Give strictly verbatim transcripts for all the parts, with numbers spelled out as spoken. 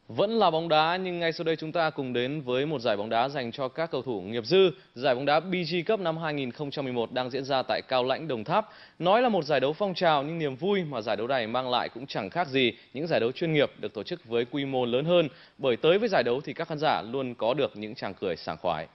Vẫn là bóng đá nhưng ngay sau đây chúng ta cùng đến với một giải bóng đá dành cho các cầu thủ nghiệp dư. Giải bóng đá bê giê Cup năm hai nghìn không trăm mười một đang diễn ra tại Cao Lãnh, Đồng Tháp. Nói là một giải đấu phong trào nhưng niềm vui mà giải đấu này mang lại cũng chẳng khác gì những giải đấu chuyên nghiệp được tổ chức với quy mô lớn hơn. Bởi tới với giải đấu thì các khán giả luôn có được những tràng cười sảng khoái.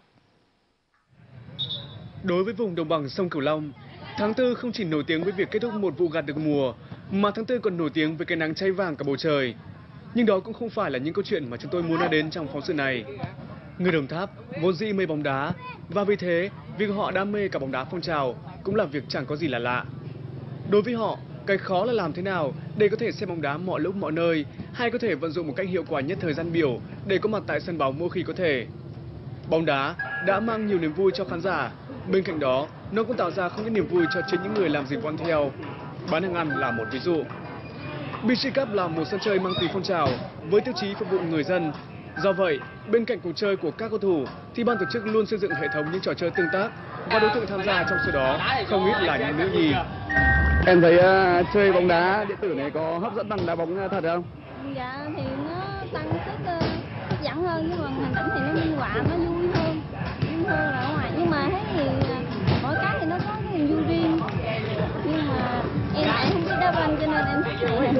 Đối với vùng đồng bằng sông Cửu Long, tháng tư không chỉ nổi tiếng với việc kết thúc một vụ gặt được mùa, mà tháng tư còn nổi tiếng với cái nắng cháy vàng cả bầu trời. Nhưng đó cũng không phải là những câu chuyện mà chúng tôi muốn nói đến trong phóng sự này. Người Đồng Tháp vốn dĩ mê bóng đá, và vì thế việc họ đam mê cả bóng đá phong trào cũng là việc chẳng có gì là lạ. Đối với họ, cái khó là làm thế nào để có thể xem bóng đá mọi lúc mọi nơi, hay có thể vận dụng một cách hiệu quả nhất thời gian biểu để có mặt tại sân bóng mỗi khi có thể. Bóng đá đã mang nhiều niềm vui cho khán giả. Bên cạnh đó, nó cũng tạo ra không ít niềm vui cho chính những người làm dịch vụ ăn theo. Bán hàng ăn là một ví dụ. bê giê Cup là một sân chơi mang tính phong trào với tiêu chí phục vụ người dân. Do vậy, bên cạnh cuộc chơi của các cầu thủ, thì ban tổ chức luôn xây dựng hệ thống những trò chơi tương tác và đối tượng tham gia trong số đó không ít là những nữ nhi. Em thấy uh, chơi bóng đá điện tử này có hấp dẫn bằng đá bóng thật không? Dạ thì nó tăng sức uh, hấp dẫn hơn, nhưng mà hình ảnh thì nó minh họa, nó vui hơn, vui hơn là ở ngoài. Nhưng mà thấy thì uh, mỗi cái thì nó có cái niềm vui riêng. Nhưng mà em lại không biết đá banh cho nên em thích này.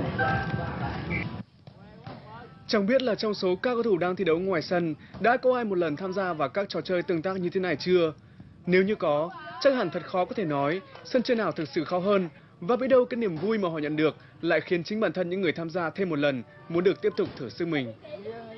Chẳng biết là trong số các cầu thủ đang thi đấu ngoài sân đã có ai một lần tham gia vào các trò chơi tương tác như thế này chưa? Nếu như có, chắc hẳn thật khó có thể nói sân chơi nào thực sự khó hơn, và biết đâu cái niềm vui mà họ nhận được lại khiến chính bản thân những người tham gia thêm một lần muốn được tiếp tục thử sức mình.